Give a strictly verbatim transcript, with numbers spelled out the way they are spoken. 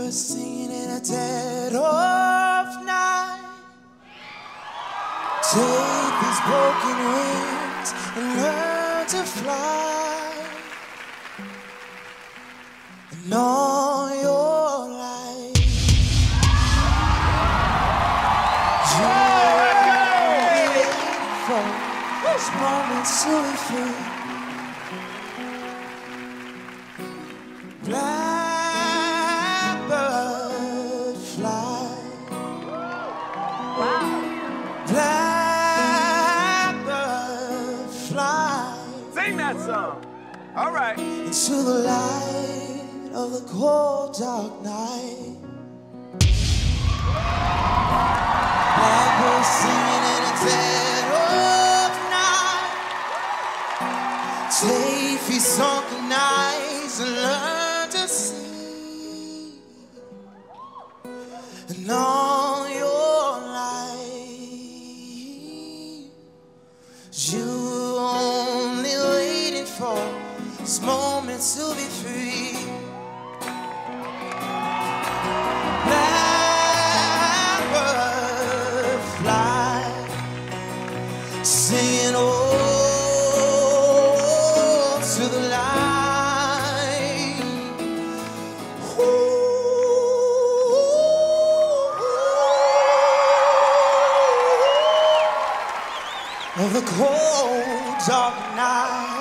Blackbird singing in a dead of night. Take these broken wings and learn to fly. And all your life you're waiting for this moment to be free. Blackbird fly. Wow. Blackbird fly. Sing that song. All right. Into the light of the cold dark night. Blackbird singing in a dead of night. Take these sunken eyes and learn to see. And all your life you only waiting for this moment to be free. Blackbird fly, singing oh to the light. Ooh, of the cold dark night.